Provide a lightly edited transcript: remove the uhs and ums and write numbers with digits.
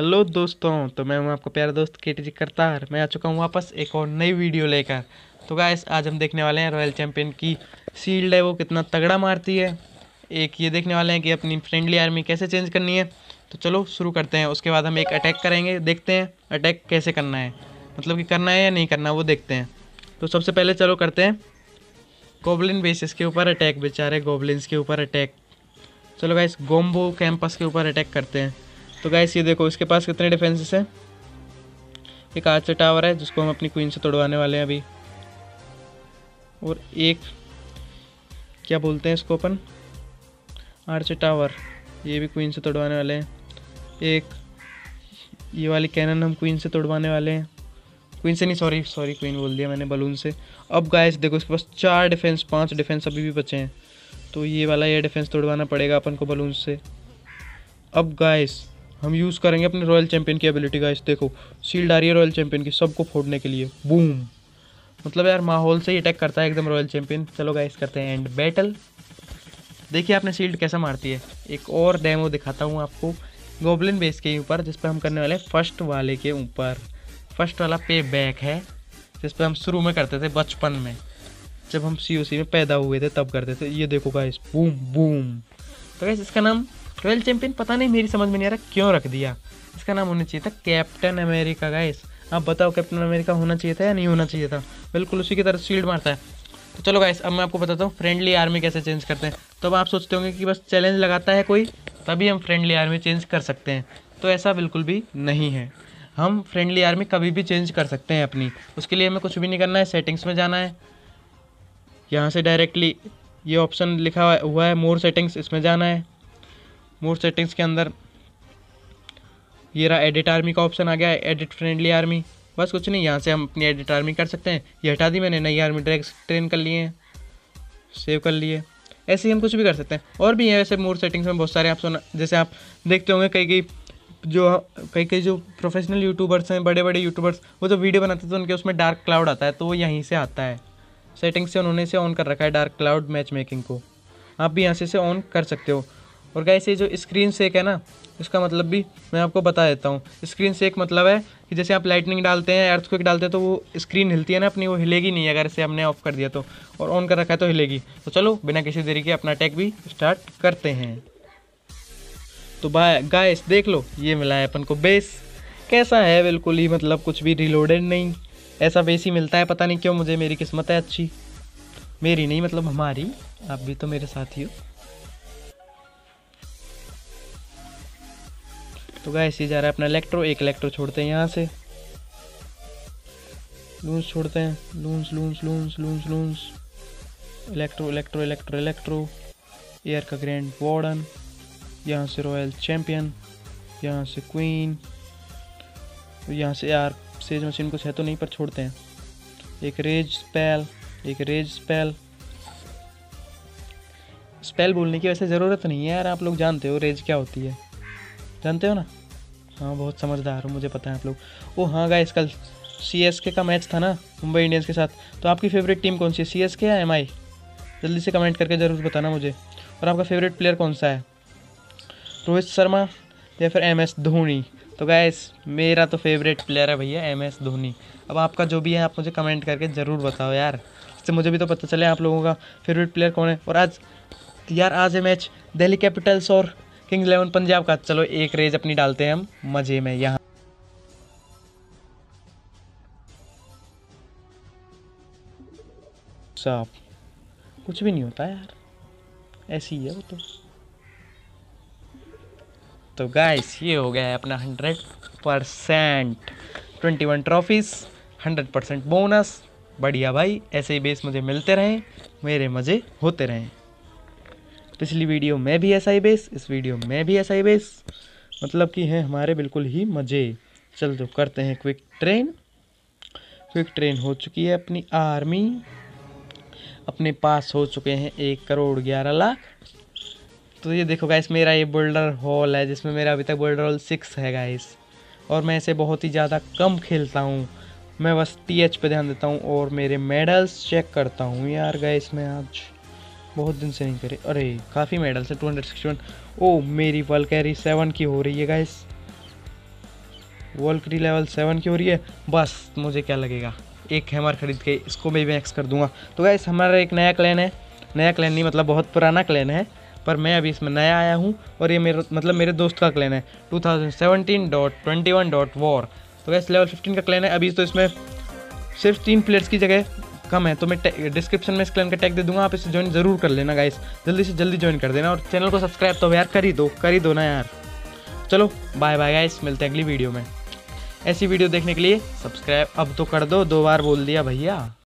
Hello दोस्तों, तो मैं हूं आपका प्यारा दोस्त केटीजी करतार। मैं आ चुका हूं वापस एक और नई वीडियो लेकर। तो गाइस आज हम देखने वाले हैं रॉयल चैंपियन की शील्ड है वो कितना तगड़ा मारती है। एक ये देखने वाले हैं कि अपनी फ्रेंडली आर्मी कैसे चेंज करनी है। तो चलो शुरू करते हैं। उसके बाद हम एक अटैक करेंगे, देखते हैं अटैक कैसे करना है, मतलब कि करना है या नहीं करना वो देखते हैं। तो सबसे पहले चलो करते हैं गोब्लिन बेसिस के ऊपर अटैक, बेचारे गोब्लिन्स के ऊपर अटैक। चलो गाइस गोम्बो कैंपस के ऊपर अटैक करते हैं। तो गाइस ये देखो इसके पास कितने डिफेंसेस हैं। एक आर्चर टावर है जिसको हम अपनी क्वीन से तोड़वाने वाले हैं अभी, और एक क्या बोलते हैं इसको अपन, आर्चर टावर, ये भी क्वीन से तोड़वाने वाले हैं। एक ये वाली कैनन हम क्वीन से तोड़वाने वाले हैं, क्वीन से नहीं, सॉरी क्वीन बोल दिया मैंने, बलून से। अब गाइस देखो इसके पास 4 डिफेंस 5 डिफेंस अभी भी बचे हैं, तो ये वाला ये डिफेंस तोड़वाना पड़ेगा अपन को बलून से। अब गाइस हम यूज़ करेंगे अपने रॉयल चैंपियन की एबिलिटी। गाइस देखो शील्ड आ रही है रॉयल चैंपियन की, सबको फोड़ने के लिए, बूम। मतलब यार माहौल से ही अटैक करता है एकदम रॉयल चैंपियन। चलो गाइस करते हैं एंड बैटल। देखिए आपने शील्ड कैसा मारती है। एक और डेमो दिखाता हूँ आपको गोब्लिन बेस के ऊपर, जिस पर हम करने वाले हैं फर्स्ट वाले के ऊपर। फर्स्ट वाला पे बैक है जिस पर हम शुरू में करते थे बचपन में, जब हम COC में पैदा हुए थे तब करते थे। ये देखो गाइस बूम बूम। तो गाइस इसका नाम रॉयल चैंपियन पता नहीं मेरी समझ में नहीं आ रहा क्यों रख दिया। इसका नाम होना चाहिए था कैप्टन अमेरिका। गाइस आप बताओ कैप्टन अमेरिका होना चाहिए था या नहीं होना चाहिए था। बिल्कुल उसी की तरह शील्ड मारता है। तो चलो गाइस अब मैं आपको बताता हूँ फ्रेंडली आर्मी कैसे चेंज करते हैं। तो अब आप सोचते होंगे कि बस चैलेंज लगाता है कोई तभी हम फ्रेंडली आर्मी चेंज कर सकते हैं। तो ऐसा बिल्कुल भी नहीं है। हम फ्रेंडली आर्मी कभी भी चेंज कर सकते हैं अपनी। उसके लिए हमें कुछ भी नहीं करना है, सेटिंग्स में जाना है, यहाँ से डायरेक्टली ये ऑप्शन लिखा हुआ है मोर सेटिंग्स, इसमें जाना है। मोर सेटिंग्स के अंदर ये रहा एडिट आर्मी का ऑप्शन आ गया है, एडिट फ्रेंडली आर्मी। बस कुछ नहीं, यहाँ से हम अपनी एडिट आर्मी कर सकते हैं। ये हटा दी मैंने, नई आर्मी डायरेक्ट ट्रेन कर लिए हैं, सेव कर लिए। ऐसे ही हम कुछ भी कर सकते हैं। और भी है वैसे मोर सेटिंग्स में बहुत सारे ऑप्शन, जैसे आप देखते होंगे कई जो प्रोफेशनल यूट्यूबर्स हैं, बड़े बड़े यूट्यूबर्स, वो जो वीडियो बनाते थे तो उनके उसमें डार्क क्लाउड आता है, तो वो यहीं से आता है। सेटिंग्स से उन्होंने इसे ऑन कर रखा है डार्क क्लाउड मैच मेकिंग को। आप भी यहाँ से इसे ऑन कर सकते हो। और गाइस ये जो स्क्रीन शेक है ना, इसका मतलब भी मैं आपको बता देता हूँ। स्क्रीन शेक मतलब है कि जैसे आप लाइटनिंग डालते हैं, अर्थक्वेक डालते हैं, तो वो स्क्रीन हिलती है ना अपनी, वो हिलेगी नहीं अगर इसे हमने ऑफ कर दिया तो, और ऑन कर रखा है तो हिलेगी। तो चलो बिना किसी देरी के अपना अटैक भी स्टार्ट करते हैं। तो गाइस देख लो ये मिला है अपन को बेस। कैसा है, बिल्कुल ही मतलब कुछ भी रिलोडेड नहीं, ऐसा बेस ही मिलता है। पता नहीं क्यों, मुझे मेरी किस्मत है अच्छी, मेरी नहीं मतलब हमारी, आप भी तो मेरे साथ ही हो। तो गाइस ये जा रहा है अपना इलेक्ट्रो, एक इलेक्ट्रो छोड़ते हैं यहाँ से, लूंस छोड़ते हैं, loons loons loons loons loons, electro electro electro electro, air का ग्रैंड वार्डन, यहाँ से रॉयल चैंपियन, यहाँ से क्वीन, यहाँ से यार सेज मशीन कुछ है तो नहीं पर छोड़ते हैं। एक रेज स्पेल, एक रेज स्पेल। स्पेल बोलने की वैसे ज़रूरत नहीं है यार, आप लोग जानते हो रेज क्या होती है, जानते हो ना। हाँ बहुत समझदार हो, मुझे पता है आप लोग। ओ हाँ गाइस कल CSK का मैच था ना मुंबई इंडियंस के साथ, तो आपकी फेवरेट टीम कौन सी है, CSK या MI? जल्दी से कमेंट करके ज़रूर बताना मुझे। और आपका फेवरेट प्लेयर कौन सा है, रोहित शर्मा या फिर MS धोनी? तो गाइस मेरा तो फेवरेट प्लेयर है भैया MS धोनी। अब आपका जो भी है आप मुझे कमेंट करके ज़रूर बताओ यार, इससे मुझे भी तो पता चले आप लोगों का फेवरेट प्लेयर कौन है। और आज है मैच दिल्ली कैपिटल्स और किंग्स 11 पंजाब का। चलो एक रेज अपनी डालते हैं हम मज़े में यहाँ। साफ कुछ भी नहीं होता यार, ऐसी ही है वो तो। तो गाइस ये हो गया है अपना 100%, 21 ट्रॉफीज़, 100% बोनस। बढ़िया भाई, ऐसे ही बेस मुझे मिलते रहें, मेरे मज़े होते रहें। पिछली वीडियो में भी ऐसा ही बेस, इस वीडियो में भी ऐसा ही बेस, मतलब कि हैं हमारे बिल्कुल ही मज़े। चल तो करते हैं क्विक ट्रेन। क्विक ट्रेन हो चुकी है अपनी आर्मी, अपने पास हो चुके हैं 1 करोड़ 11 लाख। तो ये देखो गाइस मेरा ये बोल्डर हॉल है जिसमें मेरा अभी तक बोल्डर हॉल 6 है गाइस, और मैं इसे बहुत ही ज़्यादा कम खेलता हूँ। मैं बस TH पे ध्यान देता हूँ और मेरे मेडल्स चेक करता हूँ यार। गाइस मैं आज बहुत दिन से नहीं करे, अरे काफ़ी मेडल्स है 261। ओ मेरी वल्कैरी 7 की हो रही है गाइस, वॉलकरी लेवल 7 की हो रही है। बस मुझे क्या लगेगा, एक हैमर खरीद के इसको मैं मैक्स कर दूंगा। तो गाइस हमारा एक नया क्लैन है, नया क्लैन नहीं मतलब बहुत पुराना क्लैन है, पर मैं अभी इसमें नया आया हूँ और ये मेरे दोस्त का क्लैन है 2017.21.war। तो गाइस लेवल 15 का क्लैन है। अभी तो इसमें सिर्फ 3 प्लेयर्स की जगह कम है, तो मैं डिस्क्रिप्शन में इस क्लैन का टैग दे दूंगा, आप इसे ज्वाइन ज़रूर कर लेना गाइस, जल्दी से जल्दी ज्वाइन कर देना और चैनल को सब्सक्राइब तो यार कर ही दो ना यार। चलो बाय बाय गाइस, मिलते हैं अगली वीडियो में। ऐसी वीडियो देखने के लिए सब्सक्राइब अब तो कर दो, 2 बार बोल दिया भैया।